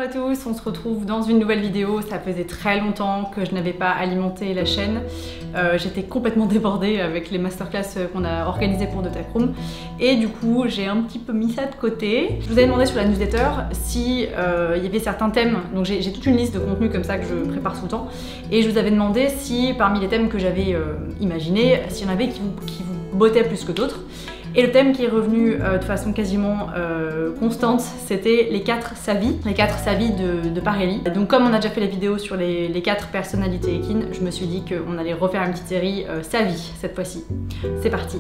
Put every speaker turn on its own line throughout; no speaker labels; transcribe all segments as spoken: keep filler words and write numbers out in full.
tous, on se retrouve dans une nouvelle vidéo. Ça faisait très longtemps que je n'avais pas alimenté la chaîne. Euh, J'étais complètement débordée avec les masterclass qu'on a organisées pour Dotacroom. Et du coup, j'ai un petit peu mis ça de côté. Je vous avais demandé sur la newsletter si euh, il y avait certains thèmes. Donc j'ai toute une liste de contenus comme ça que je prépare tout le temps. Et je vous avais demandé si parmi les thèmes que j'avais euh, imaginés, s'il y en avait qui vous, qui vous bottaient plus que d'autres. Et le thème qui est revenu euh, de façon quasiment euh, constante, c'était les quatre savis, les quatre savis de, de Parelli. Donc comme on a déjà fait la vidéo sur les, les quatre personnalités équines, je me suis dit qu'on allait refaire une petite série euh, savis cette fois-ci. C'est parti.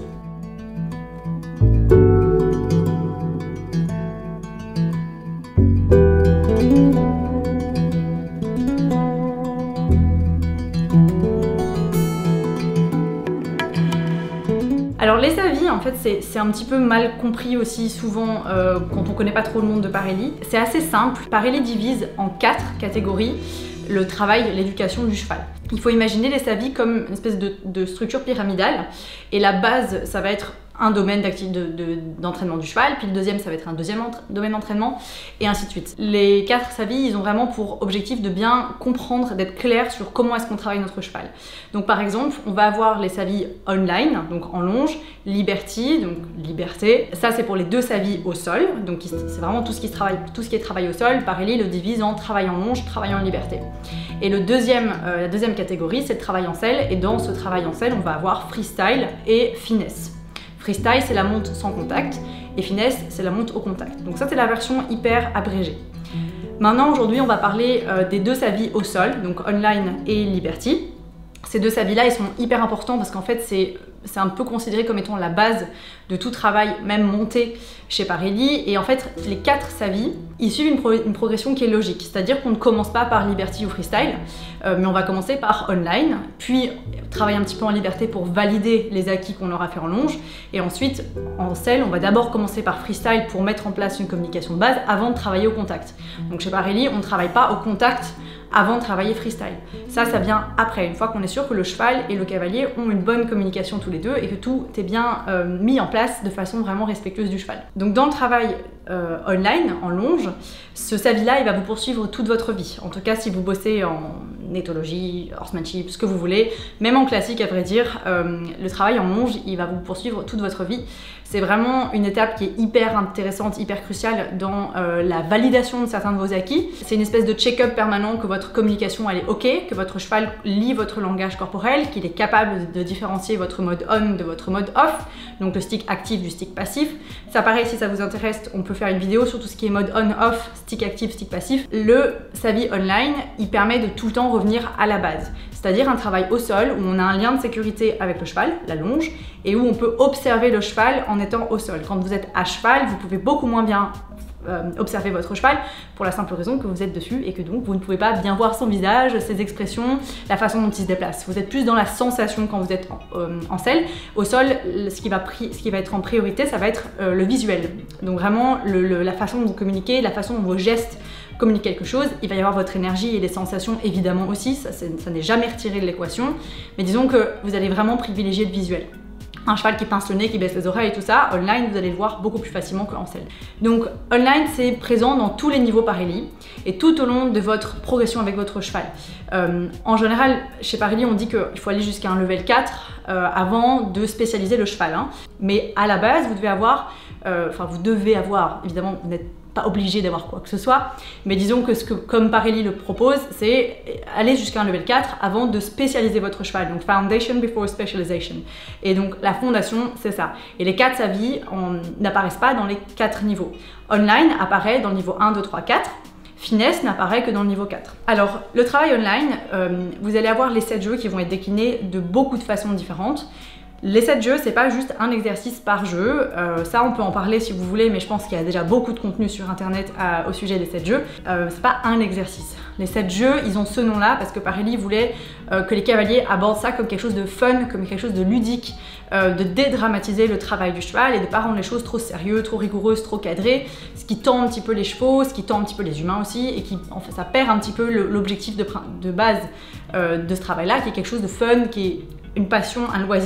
Alors les savis, en fait, c'est un petit peu mal compris aussi souvent euh, quand on connaît pas trop le monde de Parelli. C'est assez simple. Parelli divise en quatre catégories le travail, l'éducation du cheval. Il faut imaginer les savis comme une espèce de, de structure pyramidale et la base, ça va être un domaine d'entraînement de, de, du cheval, puis le deuxième ça va être un deuxième domaine d'entraînement, et ainsi de suite. Les quatre savis, ils ont vraiment pour objectif de bien comprendre, d'être clair sur comment est-ce qu'on travaille notre cheval. Donc par exemple, on va avoir les savis online, donc en longe, liberty, donc liberté. Ça c'est pour les deux savis au sol, donc c'est vraiment tout ce qui se travaille, tout ce qui est travail au sol. Parelli le divise en travail en longe, travail en liberté. Et le deuxième, euh, la deuxième catégorie, c'est le travail en selle, et dans ce travail en selle, on va avoir freestyle et finesse. Freestyle, c'est la monte sans contact, et finesse, c'est la monte au contact. Donc ça, c'est la version hyper abrégée. Maintenant, aujourd'hui, on va parler euh, des deux savis au sol, donc online et liberty. Ces deux savis-là, ils sont hyper importants parce qu'en fait, c'est un peu considéré comme étant la base de tout travail, même monté chez Parelli. Et en fait, les quatre savis, ils suivent une, pro une progression qui est logique. C'est-à-dire qu'on ne commence pas par liberty ou freestyle, euh, mais on va commencer par online, puis travailler un petit peu en liberté pour valider les acquis qu'on aura fait en longe. Et ensuite, en selle, on va d'abord commencer par freestyle pour mettre en place une communication de base avant de travailler au contact. Donc chez Parelli, on ne travaille pas au contact avant de travailler freestyle. Ça, ça vient après, une fois qu'on est sûr que le cheval et le cavalier ont une bonne communication tous les deux et que tout est bien euh, mis en place de façon vraiment respectueuse du cheval. Donc dans le travail euh, online, en longe, ce savi-là, il va vous poursuivre toute votre vie. En tout cas, si vous bossez en éthologie, horsemanship, ce que vous voulez, même en classique, à vrai dire, euh, le travail en longe, il va vous poursuivre toute votre vie. C'est vraiment une étape qui est hyper intéressante, hyper cruciale dans euh, la validation de certains de vos acquis. C'est une espèce de check-up permanent que votre communication elle est ok, que votre cheval lit votre langage corporel, qu'il est capable de différencier votre mode on de votre mode off, donc le stick actif du stick passif. Ça pareil, si ça vous intéresse, on peut faire une vidéo sur tout ce qui est mode on-off, stick actif, stick passif. Le savi online, il permet de tout le temps revenir à la base, c'est-à-dire un travail au sol où on a un lien de sécurité avec le cheval, la longe, et où on peut observer le cheval en étant au sol. Quand vous êtes à cheval, vous pouvez beaucoup moins bien euh, observer votre cheval pour la simple raison que vous êtes dessus et que donc vous ne pouvez pas bien voir son visage, ses expressions, la façon dont il se déplace. Vous êtes plus dans la sensation quand vous êtes en, euh, en selle. Au sol, ce qui, va ce qui va être en priorité, ça va être euh, le visuel. Donc vraiment le, le, la façon dont vous communiquez, la façon dont vos gestes communiquent quelque chose. Il va y avoir votre énergie et les sensations évidemment aussi, ça, ça n'est jamais retiré de l'équation, mais disons que vous allez vraiment privilégier le visuel. Un cheval qui pince le nez, qui baisse les oreilles et tout ça, online, vous allez le voir beaucoup plus facilement qu'en selle. Donc online, c'est présent dans tous les niveaux Parelli et tout au long de votre progression avec votre cheval. Euh, en général, chez Parelli, on dit qu'il faut aller jusqu'à un level quatre euh, avant de spécialiser le cheval. Hein. Mais à la base, vous devez avoir, euh, enfin vous devez avoir, évidemment, vous n'êtes pas obligé d'avoir quoi que ce soit, mais disons que ce que comme Parelli le propose, c'est aller jusqu'à un level quatre avant de spécialiser votre cheval, donc foundation before specialization. Et donc la fondation, c'est ça. Et les quatre savis n'apparaissent pas dans les quatre niveaux. Online apparaît dans le niveau un, deux, trois, quatre. Finesse n'apparaît que dans le niveau quatre. Alors, le travail online, euh, vous allez avoir les sept jeux qui vont être déclinés de beaucoup de façons différentes. Les sept jeux, c'est pas juste un exercice par jeu, euh, ça on peut en parler si vous voulez, mais je pense qu'il y a déjà beaucoup de contenu sur internet à, au sujet des sept jeux. Euh, c'est pas un exercice. Les sept jeux, ils ont ce nom-là parce que Parelli voulait euh, que les cavaliers abordent ça comme quelque chose de fun, comme quelque chose de ludique, euh, de dédramatiser le travail du cheval et de pas rendre les choses trop sérieuses, trop rigoureuses, trop cadrées, ce qui tend un petit peu les chevaux, ce qui tend un petit peu les humains aussi, et qui en fait ça perd un petit peu l'objectif de, de base euh, de ce travail-là, qui est quelque chose de fun, qui est une passion, un loisir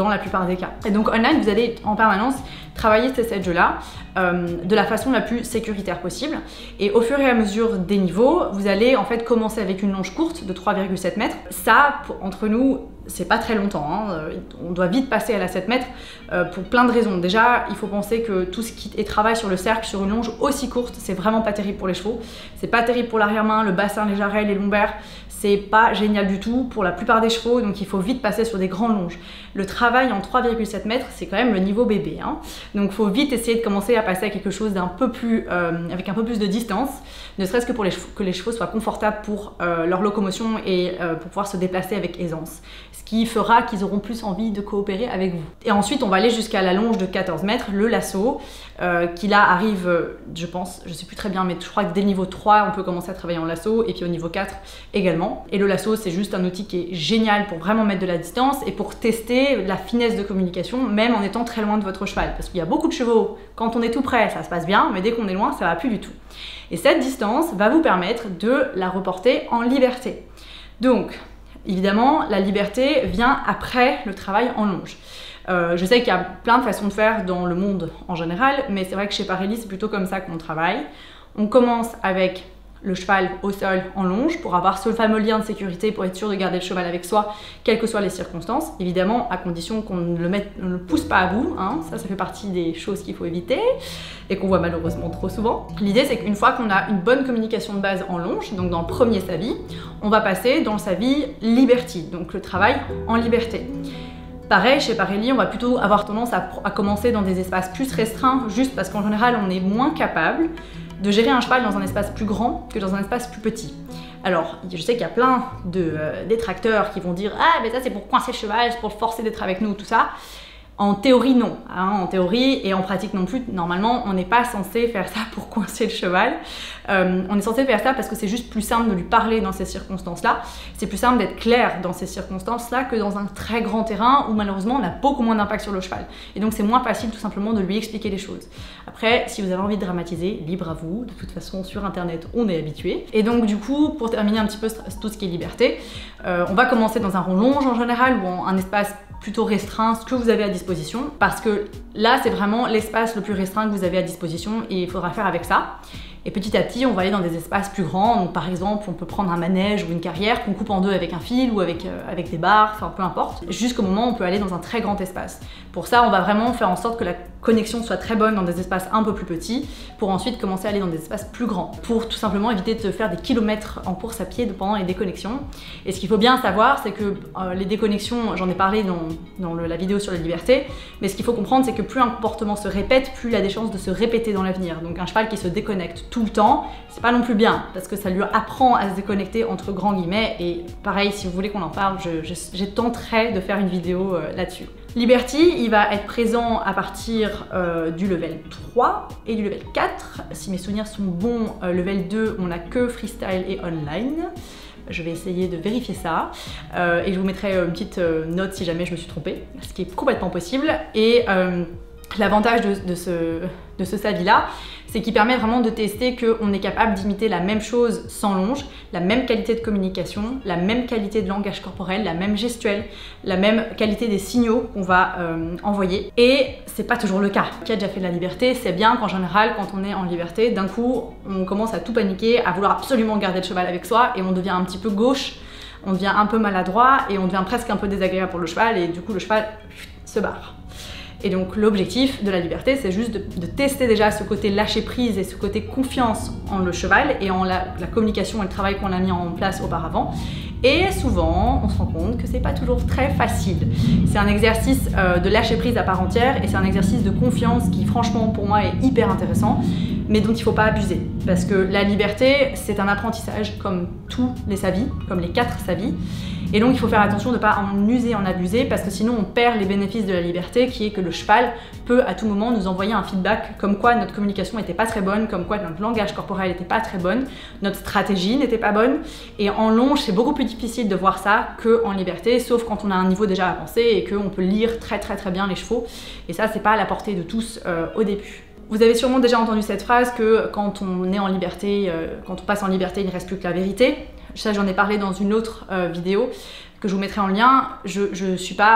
dans la plupart des cas. Et donc online, vous allez en permanence travailler ces sept jeux-là euh, de la façon la plus sécuritaire possible. Et au fur et à mesure des niveaux, vous allez en fait commencer avec une longe courte de trois virgule sept mètres. Ça, pour, entre nous, c'est pas très longtemps, hein. On doit vite passer à la sept mètres euh, pour plein de raisons. Déjà, il faut penser que tout ce qui est travail sur le cercle, sur une longe aussi courte, c'est vraiment pas terrible pour les chevaux. C'est pas terrible pour l'arrière-main, le bassin, les jarrets, les lombaires. C'est pas génial du tout pour la plupart des chevaux, donc il faut vite passer sur des grandes longes. Le travail en trois virgule sept mètres, c'est quand même le niveau bébé, hein. Donc il faut vite essayer de commencer à passer à quelque chose d'un peu plus, euh, avec un peu plus de distance, ne serait-ce que pour les chevaux, que les chevaux soient confortables pour euh, leur locomotion et euh, pour pouvoir se déplacer avec aisance. Ce qui fera qu'ils auront plus envie de coopérer avec vous. Et ensuite, on va aller jusqu'à la longe de quatorze mètres, le lasso, euh, qui là arrive, euh, je pense, je sais plus très bien, mais je crois que dès le niveau trois, on peut commencer à travailler en lasso, et puis au niveau quatre également. Et le lasso, c'est juste un outil qui est génial pour vraiment mettre de la distance et pour tester la finesse de communication, même en étant très loin de votre cheval. Parce qu'il y a beaucoup de chevaux, quand on est tout près, ça se passe bien, mais dès qu'on est loin, ça va plus du tout. Et cette distance va vous permettre de la reporter en liberté. Donc, évidemment, la liberté vient après le travail en longe. Euh, je sais qu'il y a plein de façons de faire dans le monde en général, mais c'est vrai que chez Parelli, c'est plutôt comme ça qu'on travaille. On commence avec le cheval au sol en longe pour avoir ce fameux lien de sécurité pour être sûr de garder le cheval avec soi, quelles que soient les circonstances. Évidemment, à condition qu'on ne le, mette, ne le pousse pas à bout, hein. Ça, ça fait partie des choses qu'il faut éviter et qu'on voit malheureusement trop souvent. L'idée, c'est qu'une fois qu'on a une bonne communication de base en longe, donc dans le premier savi, on va passer dans le savi liberty, donc le travail en liberté. Pareil, chez Parelli, on va plutôt avoir tendance à, à commencer dans des espaces plus restreints, juste parce qu'en général, on est moins capable de gérer un cheval dans un espace plus grand que dans un espace plus petit. Alors, je sais qu'il y a plein de euh, détracteurs qui vont dire « Ah, mais ça c'est pour coincer le cheval, c'est pour le forcer d'être avec nous, tout ça ». En théorie, non. Hein, en théorie et en pratique non plus, normalement, on n'est pas censé faire ça pour coincer le cheval. Euh, on est censé faire ça parce que c'est juste plus simple de lui parler dans ces circonstances-là. C'est plus simple d'être clair dans ces circonstances-là que dans un très grand terrain où malheureusement, on a beaucoup moins d'impact sur le cheval. Et donc, c'est moins facile tout simplement de lui expliquer les choses. Après, si vous avez envie de dramatiser, libre à vous. De toute façon, sur Internet, on est habitué. Et donc, du coup, pour terminer un petit peu tout ce qui est liberté, euh, on va commencer dans un rond longe en général ou en un espace plutôt restreint, ce que vous avez à disposition, parce que là c'est vraiment l'espace le plus restreint que vous avez à disposition et il faudra faire avec ça. Et petit à petit, on va aller dans des espaces plus grands. Donc par exemple, on peut prendre un manège ou une carrière qu'on coupe en deux avec un fil ou avec, euh, avec des barres, enfin peu importe, jusqu'au moment où on peut aller dans un très grand espace. Pour ça, on va vraiment faire en sorte que la connexion soit très bonne dans des espaces un peu plus petits, pour ensuite commencer à aller dans des espaces plus grands, pour tout simplement éviter de faire des kilomètres en course à pied pendant les déconnexions. Et ce qu'il faut bien savoir, c'est que euh, les déconnexions, j'en ai parlé dans, dans le, la vidéo sur la liberté, mais ce qu'il faut comprendre, c'est que plus un comportement se répète, plus il a des chances de se répéter dans l'avenir. Donc un cheval qui se déconnecte tout le temps, c'est pas non plus bien, parce que ça lui apprend à se déconnecter entre grands guillemets, et pareil, si vous voulez qu'on en parle, je, je, je tenterai de faire une vidéo euh, là-dessus. Liberty, il va être présent à partir euh, du level trois et du level quatre. Si mes souvenirs sont bons, euh, level deux, on n'a que freestyle et online. Je vais essayer de vérifier ça euh, et je vous mettrai une petite euh, note si jamais je me suis trompée, ce qui est complètement possible. Et euh, l'avantage de, de ce, de ce savi-là, c'est qu'il permet vraiment de tester qu'on est capable d'imiter la même chose sans longe, la même qualité de communication, la même qualité de langage corporel, la même gestuelle, la même qualité des signaux qu'on va euh, envoyer. Et c'est pas toujours le cas. Qui a déjà fait de la liberté, c'est bien qu'en général, quand on est en liberté, d'un coup, on commence à tout paniquer, à vouloir absolument garder le cheval avec soi et on devient un petit peu gauche, on devient un peu maladroit et on devient presque un peu désagréable pour le cheval et du coup, le cheval se barre. Et donc l'objectif de la liberté, c'est juste de, de tester déjà ce côté lâcher prise et ce côté confiance en le cheval et en la, la communication et le travail qu'on a mis en place auparavant. Et souvent, on se rend compte que c'est pas toujours très facile. C'est un exercice euh, de lâcher prise à part entière et c'est un exercice de confiance qui, franchement, pour moi, est hyper intéressant, mais dont il faut pas abuser. Parce que la liberté, c'est un apprentissage comme tous les savis, comme les quatre savis. Et donc il faut faire attention de ne pas en user, en abuser, parce que sinon on perd les bénéfices de la liberté, qui est que le cheval peut à tout moment nous envoyer un feedback comme quoi notre communication n'était pas très bonne, comme quoi notre langage corporel n'était pas très bonne, notre stratégie n'était pas bonne. Et en longe, c'est beaucoup plus difficile de voir ça qu'en liberté, sauf quand on a un niveau déjà avancé et qu'on peut lire très très très bien les chevaux. Et ça, c'est pas à la portée de tous euh, au début. Vous avez sûrement déjà entendu cette phrase que quand on est en liberté, euh, quand on passe en liberté, il ne reste plus que la vérité. Ça, j'en ai parlé dans une autre euh, vidéo que je vous mettrai en lien. Je ne suis pas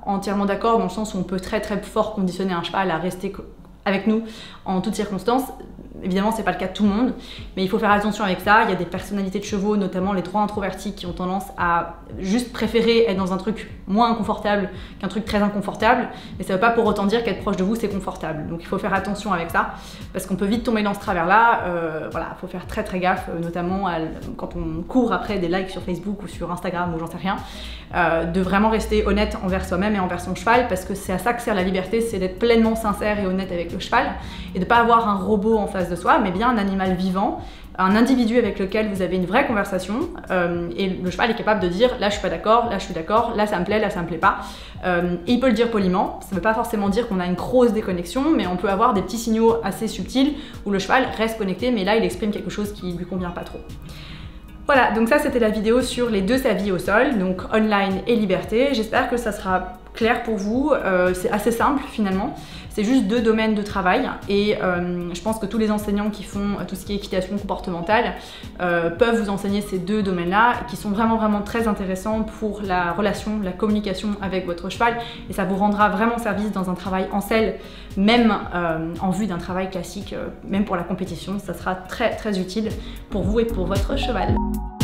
entièrement d'accord dans le sens où on peut très très fort conditionner un cheval à rester avec nous en toutes circonstances. Évidemment, c'est pas le cas de tout le monde, mais il faut faire attention avec ça. Il y a des personnalités de chevaux, notamment les trois introvertis, qui ont tendance à juste préférer être dans un truc moins inconfortable qu'un truc très inconfortable. Mais ça veut pas pour autant dire qu'être proche de vous, c'est confortable. Donc il faut faire attention avec ça, parce qu'on peut vite tomber dans ce travers-là. Euh, voilà, il faut faire très très gaffe, notamment à, quand on court après des likes sur Facebook ou sur Instagram ou j'en sais rien, euh, de vraiment rester honnête envers soi-même et envers son cheval, parce que c'est à ça que sert la liberté, c'est d'être pleinement sincère et honnête avec le cheval, et de pas avoir un robot en face de soi, mais bien un animal vivant, un individu avec lequel vous avez une vraie conversation, euh, et le cheval est capable de dire là je suis pas d'accord, là je suis d'accord, là ça me plaît, là ça me plaît pas. Euh, et il peut le dire poliment, ça veut pas forcément dire qu'on a une grosse déconnexion, mais on peut avoir des petits signaux assez subtils où le cheval reste connecté, mais là il exprime quelque chose qui lui convient pas trop. Voilà, donc ça c'était la vidéo sur les deux savis au sol, donc online et liberté. J'espère que ça sera clair pour vous, euh, c'est assez simple finalement. C'est juste deux domaines de travail et euh, je pense que tous les enseignants qui font tout ce qui est équitation comportementale euh, peuvent vous enseigner ces deux domaines-là qui sont vraiment vraiment très intéressants pour la relation, la communication avec votre cheval, et ça vous rendra vraiment service dans un travail en selle, même euh, en vue d'un travail classique, euh, même pour la compétition, ça sera très très utile pour vous et pour votre cheval.